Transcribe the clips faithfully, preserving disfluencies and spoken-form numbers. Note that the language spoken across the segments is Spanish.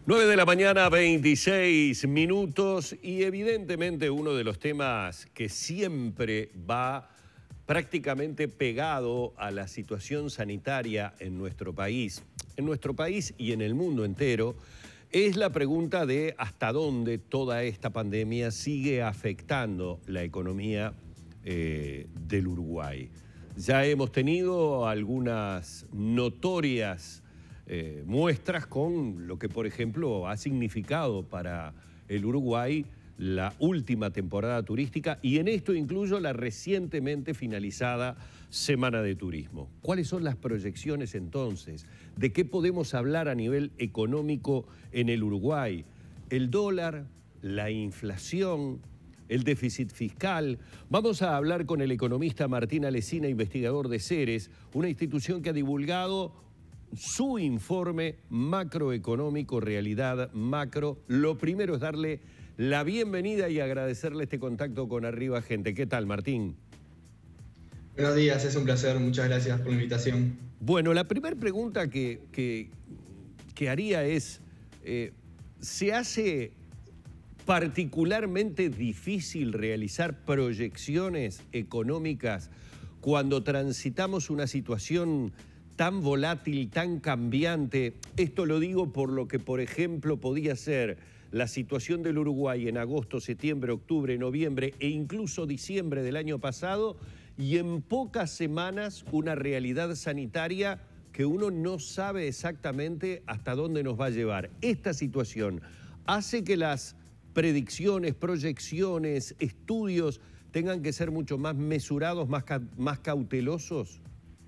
nueve de la mañana, veintiséis minutos, y evidentemente uno de los temas que siempre va prácticamente pegado a la situación sanitaria en nuestro país, en nuestro país y en el mundo entero, es la pregunta de hasta dónde toda esta pandemia sigue afectando la economía eh, del Uruguay. Ya hemos tenido algunas notorias Eh, muestras con lo que, por ejemplo, ha significado para el Uruguay la última temporada turística, y en esto incluyo la recientemente finalizada Semana de Turismo. ¿Cuáles son las proyecciones entonces? ¿De qué podemos hablar a nivel económico en el Uruguay? El dólar, la inflación, el déficit fiscal. Vamos a hablar con el economista Martín Alesina, investigador de Ceres, una institución que ha divulgado su informe macroeconómico, realidad macro. Lo primero es darle la bienvenida y agradecerle este contacto con Arriba Gente. ¿Qué tal, Martín? Buenos días, es un placer. Muchas gracias por la invitación. Bueno, la primera pregunta que, que, que haría es, eh, ¿se hace particularmente difícil realizar proyecciones económicas cuando transitamos una situación tan volátil, tan cambiante? Esto lo digo por lo que, por ejemplo, podía ser la situación del Uruguay en agosto, septiembre, octubre, noviembre e incluso diciembre del año pasado, y en pocas semanas una realidad sanitaria que uno no sabe exactamente hasta dónde nos va a llevar. Esta situación hace que las predicciones, proyecciones, estudios tengan que ser mucho más mesurados, más, ca más cautelosos.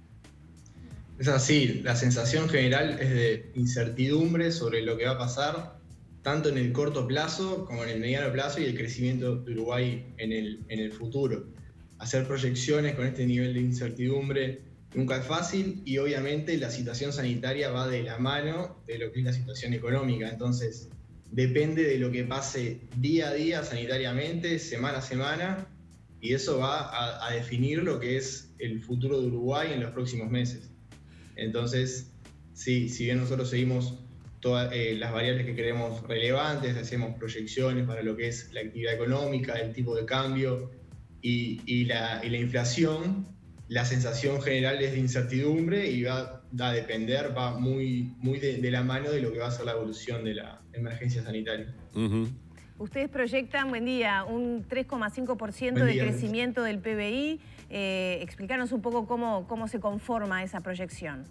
Es así, la sensación general es de incertidumbre sobre lo que va a pasar, tanto en el corto plazo como en el mediano plazo, y el crecimiento de Uruguay en el, en el futuro. Hacer proyecciones con este nivel de incertidumbre nunca es fácil, y obviamente la situación sanitaria va de la mano de lo que es la situación económica. Entonces, depende de lo que pase día a día sanitariamente, semana a semana, y eso va a, a definir lo que es el futuro de Uruguay en los próximos meses. Entonces, sí, si bien nosotros seguimos todas eh, las variables que creemos relevantes, hacemos proyecciones para lo que es la actividad económica, el tipo de cambio y, y, la, y la inflación, la sensación general es de incertidumbre y va, va a depender, va muy, muy de, de la mano de lo que va a ser la evolución de la emergencia sanitaria. Uh-huh. Ustedes proyectan, buen día, un tres coma cinco por ciento de crecimiento del P B I. Eh, explícanos un poco cómo, cómo se conforma esa proyección.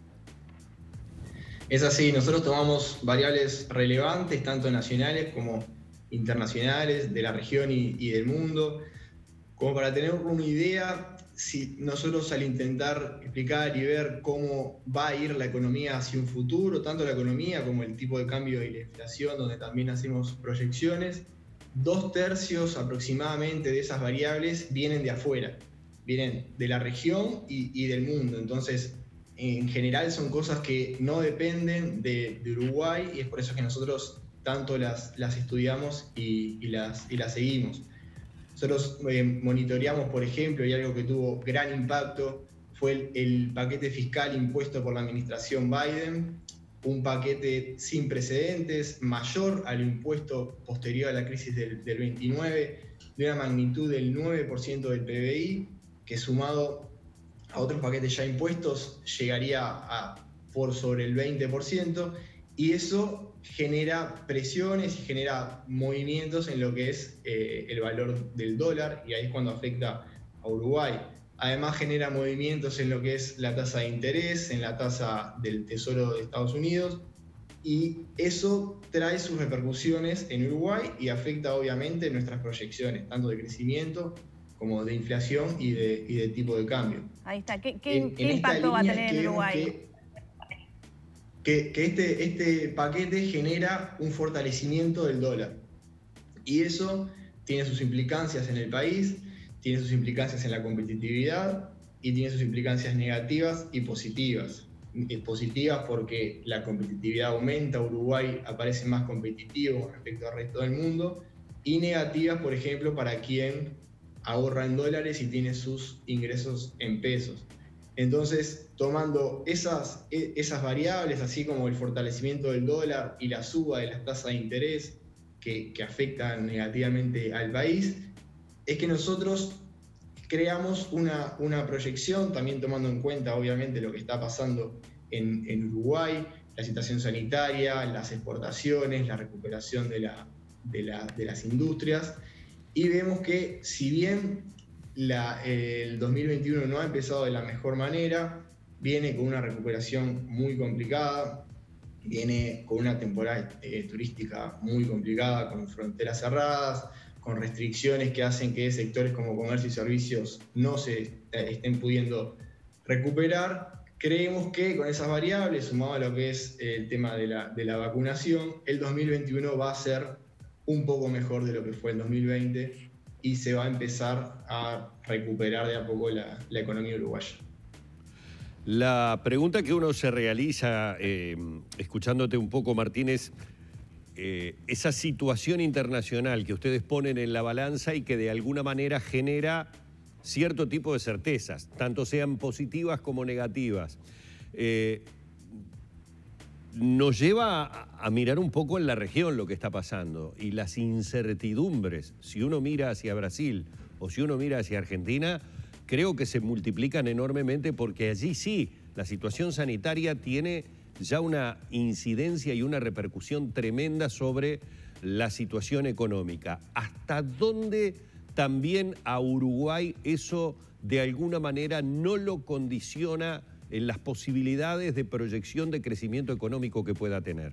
Es así, nosotros tomamos variables relevantes, tanto nacionales como internacionales, de la región y, y del mundo. Como para tener una idea, si nosotros al intentar explicar y ver cómo va a ir la economía hacia un futuro, tanto la economía como el tipo de cambio y la inflación, donde también hacemos proyecciones, dos tercios aproximadamente de esas variables vienen de afuera, vienen de la región y, y del mundo. Entonces, en general son cosas que no dependen de, de Uruguay, y es por eso que nosotros tanto las, las estudiamos y, y, las, y las seguimos. Nosotros eh, monitoreamos, por ejemplo, y algo que tuvo gran impacto fue el, el paquete fiscal impuesto por la administración Biden, un paquete sin precedentes, mayor al impuesto posterior a la crisis del, del veintinueve, de una magnitud del nueve por ciento del P B I, que sumado a otros paquetes ya impuestos llegaría a por sobre el veinte por ciento, y eso genera presiones y genera movimientos en lo que es eh, el valor del dólar, y ahí es cuando afecta a Uruguay. Además genera movimientos en lo que es la tasa de interés, en la tasa del Tesoro de Estados Unidos, y eso trae sus repercusiones en Uruguay y afecta obviamente nuestras proyecciones, tanto de crecimiento como de inflación y de, y de tipo de cambio. Ahí está. ¿Qué, qué, en, ¿qué en impacto va a tener en Uruguay? Que, que, que este, este paquete genera un fortalecimiento del dólar, y eso tiene sus implicancias en el país, tiene sus implicancias en la competitividad y tiene sus implicancias negativas y positivas. Positivas porque la competitividad aumenta, Uruguay aparece más competitivo respecto al resto del mundo, y negativas, por ejemplo, para quien ahorra en dólares y tiene sus ingresos en pesos. Entonces, tomando esas, esas variables, así como el fortalecimiento del dólar y la suba de las tasas de interés que, que afectan negativamente al país, es que nosotros creamos una, una proyección, también tomando en cuenta obviamente lo que está pasando en, en Uruguay, la situación sanitaria, las exportaciones, la recuperación de, la, de, la, de las industrias, y vemos que si bien la, el dos mil veintiuno no ha empezado de la mejor manera, viene con una recuperación muy complicada, viene con una temporada eh, turística muy complicada, con fronteras cerradas, con restricciones que hacen que sectores como comercio y servicios no se eh, estén pudiendo recuperar. Creemos que con esas variables, sumado a lo que es el tema de la, de la vacunación, el dos mil veintiuno va a ser un poco mejor de lo que fue el dos mil veinte y se va a empezar a recuperar de a poco la, la economía uruguaya. La pregunta que uno se realiza, eh, escuchándote un poco, Martínez, eh, esa situación internacional que ustedes ponen en la balanza y que de alguna manera genera cierto tipo de certezas, tanto sean positivas como negativas, eh, nos lleva a, a mirar un poco en la región lo que está pasando y las incertidumbres. Si uno mira hacia Brasil o si uno mira hacia Argentina, creo que se multiplican enormemente porque allí sí, la situación sanitaria tiene ya una incidencia y una repercusión tremenda sobre la situación económica. ¿Hasta dónde también a Uruguay eso de alguna manera no lo condiciona en las posibilidades de proyección de crecimiento económico que pueda tener?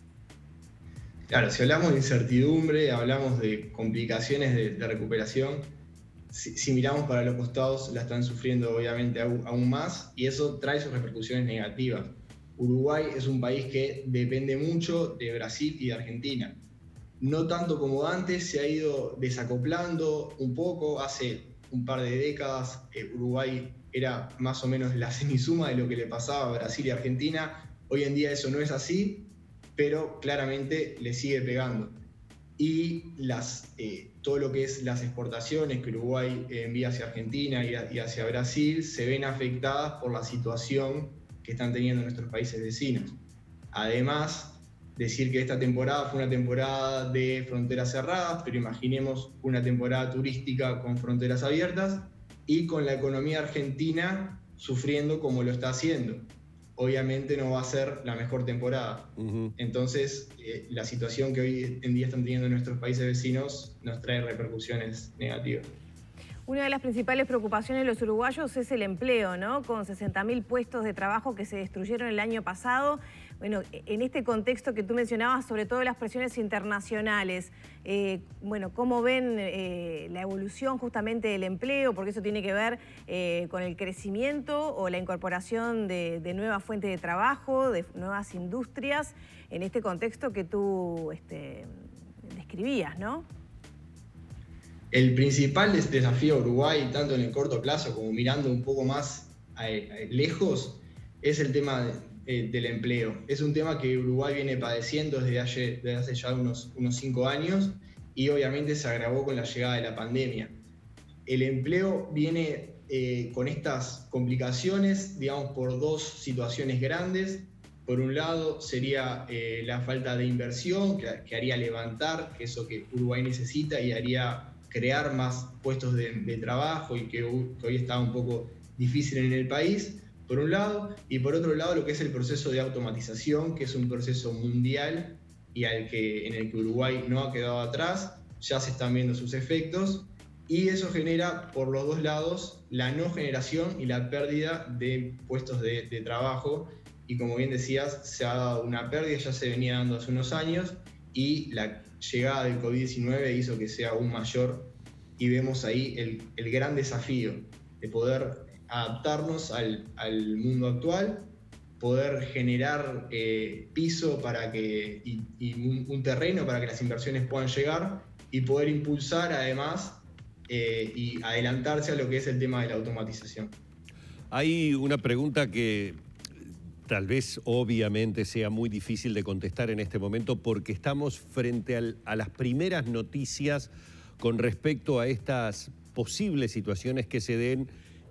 Claro, si hablamos de incertidumbre, hablamos de complicaciones de, de recuperación, si, si miramos para los costados la están sufriendo obviamente aún, aún más y eso trae sus repercusiones negativas. Uruguay es un país que depende mucho de Brasil y de Argentina. No tanto como antes, se ha ido desacoplando un poco. Hace un par de décadas eh, Uruguay era más o menos la semisuma de lo que le pasaba a Brasil y Argentina. Hoy en día eso no es así, pero claramente le sigue pegando. Y las, eh, todo lo que es las exportaciones que Uruguay envía hacia Argentina y, a, y hacia Brasil se ven afectadas por la situación que están teniendo nuestros países vecinos. Además, decir que esta temporada fue una temporada de fronteras cerradas, pero imaginemos una temporada turística con fronteras abiertas y con la economía argentina sufriendo como lo está haciendo. Obviamente no va a ser la mejor temporada. Uh-huh. Entonces, eh, la situación que hoy en día están teniendo nuestros países vecinos nos trae repercusiones negativas. Una de las principales preocupaciones de los uruguayos es el empleo, ¿no? Con sesenta mil puestos de trabajo que se destruyeron el año pasado. Bueno, en este contexto que tú mencionabas, sobre todo las presiones internacionales, eh, bueno, ¿cómo ven eh, la evolución justamente del empleo? Porque eso tiene que ver eh, con el crecimiento o la incorporación de, de nuevas fuentes de trabajo, de nuevas industrias, en este contexto que tú este, describías, ¿no? El principal desafío a Uruguay, tanto en el corto plazo como mirando un poco más a, a lejos, es el tema de, eh, del empleo. Es un tema que Uruguay viene padeciendo desde hace, desde hace ya unos, unos cinco años y obviamente se agravó con la llegada de la pandemia. El empleo viene eh, con estas complicaciones, digamos, por dos situaciones grandes. Por un lado sería eh, la falta de inversión, que, que haría levantar, que eso que Uruguay necesita y haría crear más puestos de, de trabajo y que, que hoy está un poco difícil en el país, por un lado, y por otro lado lo que es el proceso de automatización, que es un proceso mundial y al que, en el que Uruguay no ha quedado atrás, ya se están viendo sus efectos, y eso genera por los dos lados la no generación y la pérdida de puestos de, de trabajo, y como bien decías, se ha dado una pérdida, ya se venía dando hace unos años, y la llegada del COVID diecinueve hizo que sea aún mayor y vemos ahí el, el gran desafío de poder adaptarnos al, al mundo actual, poder generar eh, piso para que, y, y un, un terreno para que las inversiones puedan llegar y poder impulsar además eh, y adelantarse a lo que es el tema de la automatización. Hay una pregunta que tal vez obviamente sea muy difícil de contestar en este momento porque estamos frente al, a las primeras noticias con respecto a estas posibles situaciones que se den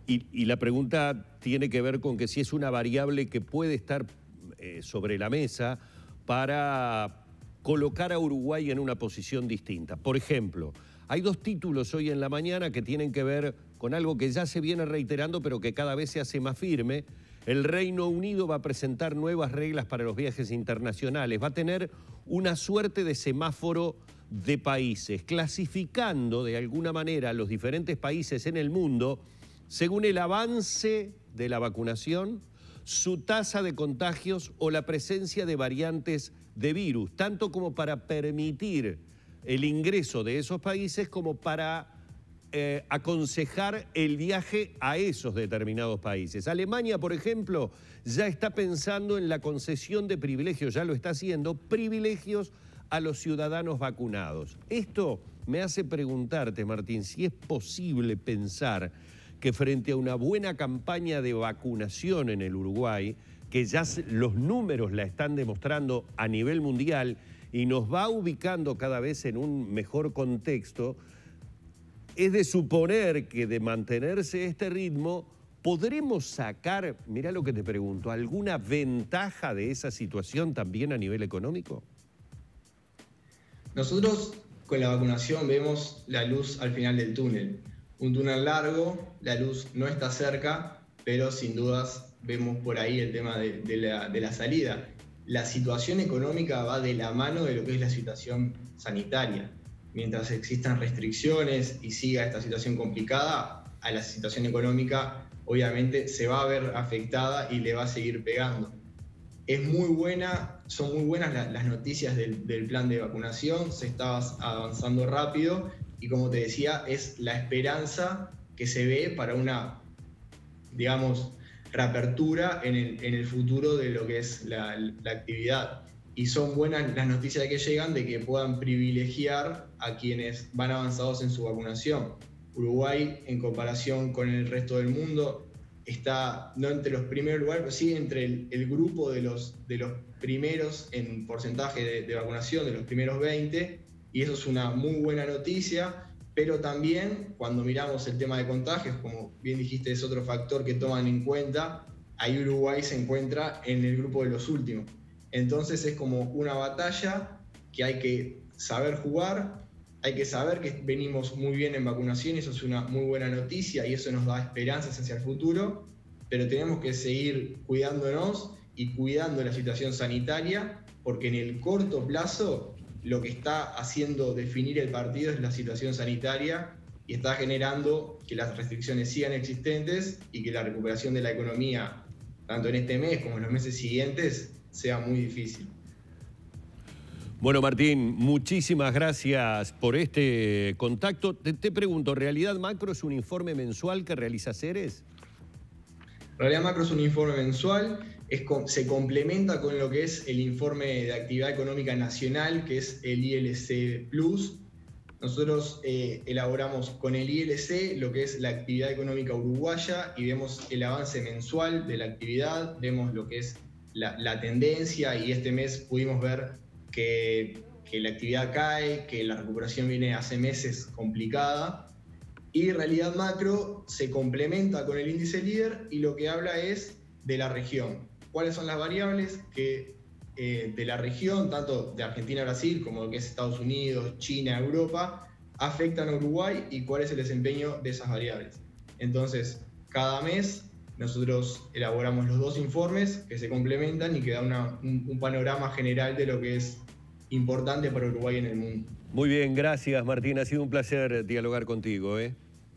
y, y la pregunta tiene que ver con que si es una variable que puede estar eh, sobre la mesa para colocar a Uruguay en una posición distinta. Por ejemplo, hay dos títulos hoy en la mañana que tienen que ver con algo que ya se viene reiterando, pero que cada vez se hace más firme. El Reino Unido va a presentar nuevas reglas para los viajes internacionales. Va a tener una suerte de semáforo de países, clasificando de alguna manera los diferentes países en el mundo según el avance de la vacunación, su tasa de contagios o la presencia de variantes de virus, tanto como para permitir el ingreso de esos países como para eh, aconsejar el viaje a esos determinados países. Alemania, por ejemplo, ya está pensando en la concesión de privilegios, ya lo está haciendo, privilegios a los ciudadanos vacunados. Esto me hace preguntarte, Martín, si es posible pensar que frente a una buena campaña de vacunación en el Uruguay, que ya los números la están demostrando a nivel mundial y nos va ubicando cada vez en un mejor contexto, es de suponer que de mantenerse este ritmo, ¿podremos sacar, mirá lo que te pregunto, alguna ventaja de esa situación también a nivel económico? Nosotros con la vacunación vemos la luz al final del túnel. Un túnel largo, la luz no está cerca, pero sin dudas vemos por ahí el tema de, de, la, de la salida. La situación económica va de la mano de lo que es la situación sanitaria. Mientras existan restricciones y siga esta situación complicada, a la situación económica obviamente se va a ver afectada y le va a seguir pegando. Es muy buena, son muy buenas las, las noticias del, del plan de vacunación, se está avanzando rápido y como te decía, es la esperanza que se ve para una, digamos, reapertura en el, en el futuro de lo que es la, la actividad. Y son buenas las noticias que llegan de que puedan privilegiar a quienes van avanzados en su vacunación. Uruguay, en comparación con el resto del mundo, está no entre los primeros lugares, pero sí entre el, el grupo de los, de los primeros en porcentaje de, de vacunación, de los primeros veinte, y eso es una muy buena noticia, pero también cuando miramos el tema de contagios, como bien dijiste, es otro factor que toman en cuenta, ahí Uruguay se encuentra en el grupo de los últimos. Entonces es como una batalla que hay que saber jugar, hay que saber que venimos muy bien en vacunación, eso es una muy buena noticia y eso nos da esperanzas hacia el futuro, pero tenemos que seguir cuidándonos y cuidando la situación sanitaria, porque en el corto plazo lo que está haciendo definir el partido es la situación sanitaria y está generando que las restricciones sigan existentes y que la recuperación de la economía, tanto en este mes como en los meses siguientes, sea muy difícil. Bueno, Martín, muchísimas gracias por este contacto. Te, te pregunto, ¿Realidad Macro es un informe mensual que realiza Ceres? Realidad Macro es un informe mensual, es, se complementa con lo que es el informe de actividad económica nacional, que es el I L C Plus. Nosotros eh, elaboramos con el I L C lo que es la actividad económica uruguaya y vemos el avance mensual de la actividad, vemos lo que es la, la tendencia y este mes pudimos ver que, que la actividad cae, que la recuperación viene hace meses complicada. Y Realidad Macro se complementa con el índice líder y lo que habla es de la región. ¿Cuáles son las variables que eh, de la región, tanto de Argentina a Brasil como lo que es Estados Unidos, China, Europa, afectan a Uruguay y cuál es el desempeño de esas variables? Entonces, cada mes nosotros elaboramos los dos informes que se complementan y que dan una, un, un panorama general de lo que es importante para Uruguay en el mundo. Muy bien, gracias Martín, ha sido un placer dialogar contigo. ¿eh?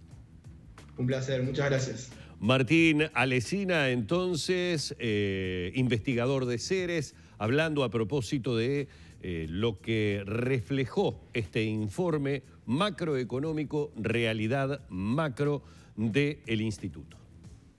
Un placer, muchas gracias. Martín Alesina, entonces, eh, investigador de Ceres, hablando a propósito de eh, lo que reflejó este informe macroeconómico, Realidad Macro del Instituto.